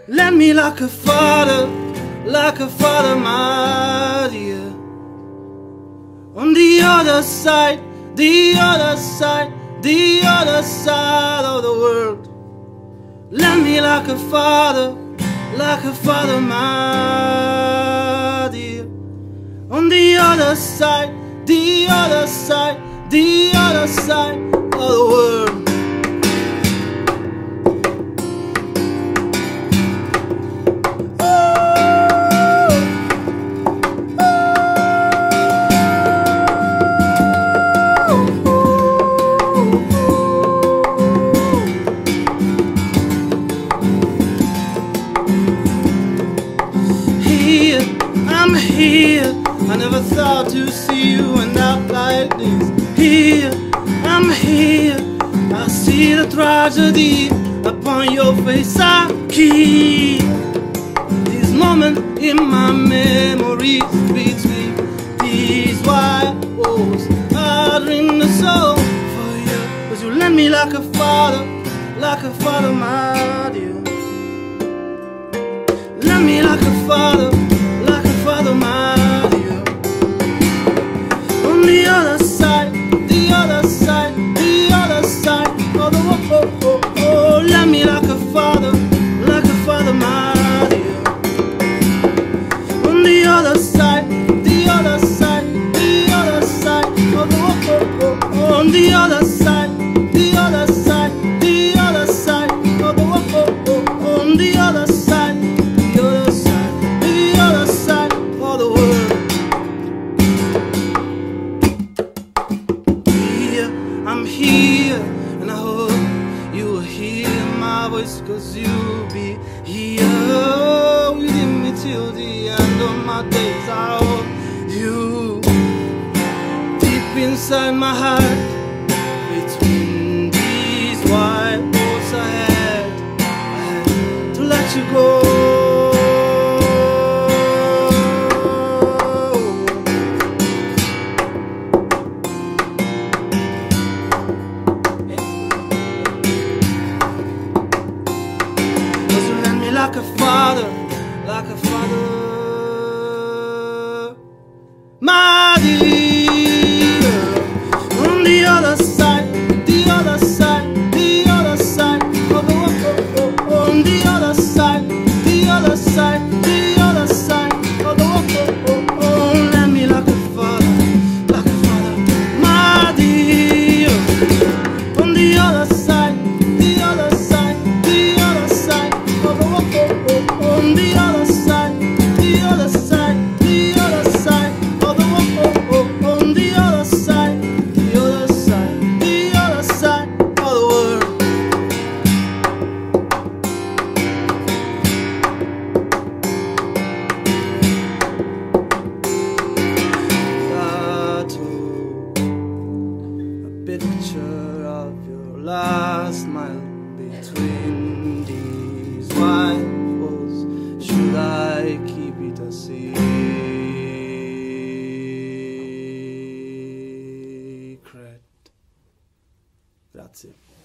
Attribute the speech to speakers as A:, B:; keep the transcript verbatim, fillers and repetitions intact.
A: Let me like a father, like a father, my dear. On the other side, the other side, the other side of the world. Let me like a father, like a father, my dear. On the other side, the other side, the other side of the world. I'm here, I never thought to see you end up like this. Here, I'm here, I see the tragedy upon your face. I keep this moment in my memories between these white walls. I dream the soul for you, cause you lend me like a father, like a father, my dear. Lend me like a father, Father, my dear. On the other side, the other side, the other side of the world. Oh, oh, oh. Let me like a father, like a father, my dear. On the other side, the other side, the other side of the world. Oh, oh, oh. On the other side, the other side, the other side of the world. Oh, oh, oh. On the other side, the other side, the other side. I'm here, and I hope you will hear my voice, cause you'll be here with me till the end of my days. I hold you deep inside my heart. Between these white walls I had, I had to let you go. Like a father, like a father, my dear. On the other side, the other side, the other side of the world. On the other side, the other side, the other side of the world. Oh, let me like a father, like a father, my dear. On the other side, the other side, the other side of the world. On the other side, the other side, the other side of the world. On the other side, the other side, the other side of the world. A picture of your last smile between these white. Should I keep it a secret? Grazie.